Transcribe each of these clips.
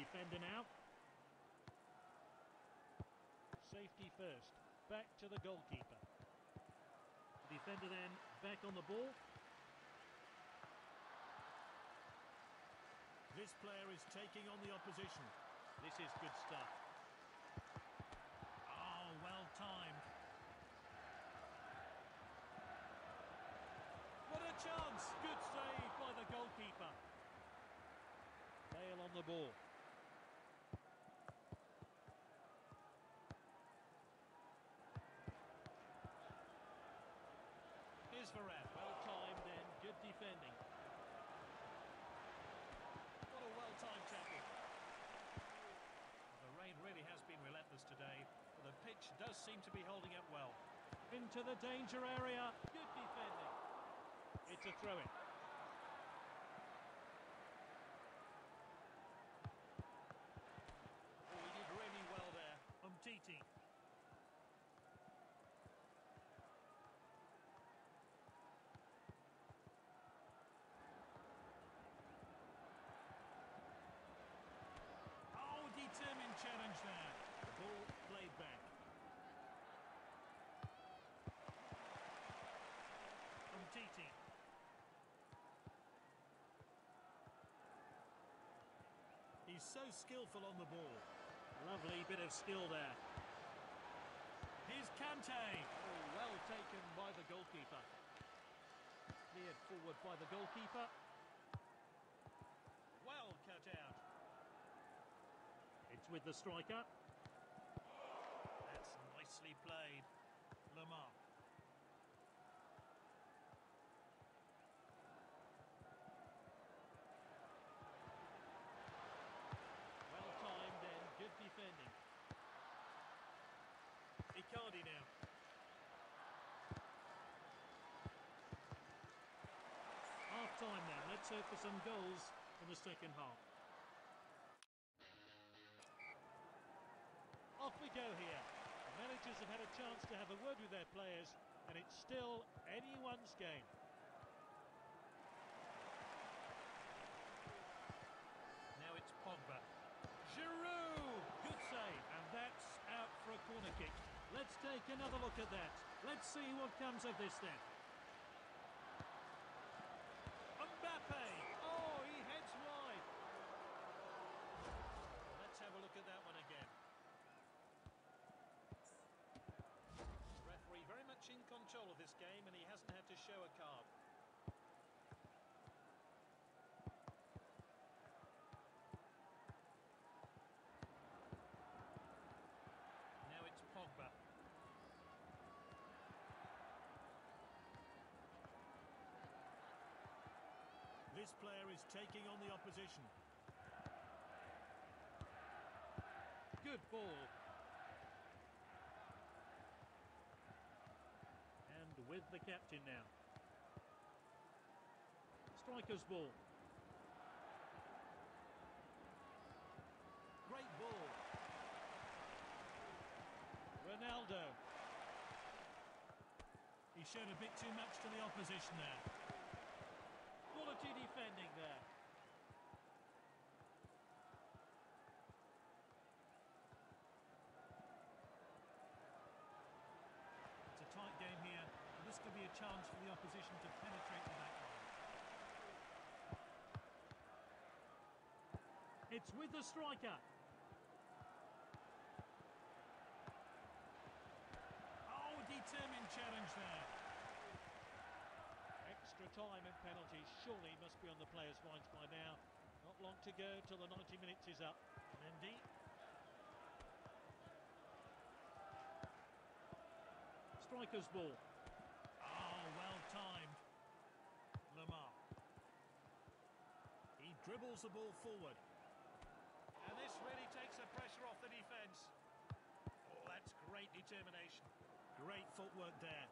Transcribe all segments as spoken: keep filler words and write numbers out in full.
defender now. Safety first. Back to the goalkeeper. Defender then back on the ball. This player is taking on the opposition. This is good stuff. Oh, well timed. What a chance! Good save by the goalkeeper. Bale on the ball. Here's Varane. Well timed and good defending. What a well-timed tackle. The rain really has been relentless today, but the pitch does seem to be holding up well. Into the danger area. Good defending. It's a throw-in. Oh, he did really well there. Umtiti. Oh, determined challenge there. The ball played back. Umtiti. He's so skillful on the ball. Lovely bit of skill there. Here's Kante. Oh, well taken by the goalkeeper. Cleared forward by the goalkeeper. Well cut out. It's with the striker. That's nicely played. Lamar. Well timed and good defending. Icardi now. Half time now. Let's hope for some goals in the second half. Off we go here. The managers have had a chance to have a word with their players, and it's still anyone's game. Now it's Pogba. Giroud! Good save, and that's out for a corner kick. Let's take another look at that. Let's see what comes of this then. Mbappe! Oh, he heads wide. Let's have a look at that one again. Referee very much in control of this game, and he hasn't had to show a card. Now it's Pogba. This player is taking on the opposition. Good ball. And with the captain now. Striker's ball. Great ball. Ronaldo. He showed a bit too much to the opposition there. Quality defending there. It's a tight game here, and this could be a chance for the opposition to penetrate the back line. It's with the striker. Oh, determined challenge there. Extra time and penalties surely must be on the players' minds by now. Not long to go till the ninety minutes is up. Mendy. Striker's ball. Oh, well timed. Lamar. He dribbles the ball forward. And this really takes the pressure off the defence. Oh, that's great determination. Great footwork there.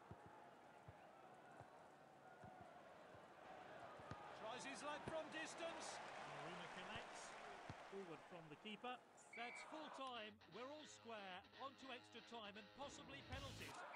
Tries his luck from distance. Maruna connects. Forward from the keeper. That's full time. We're all square. On to extra time and possibly penalties.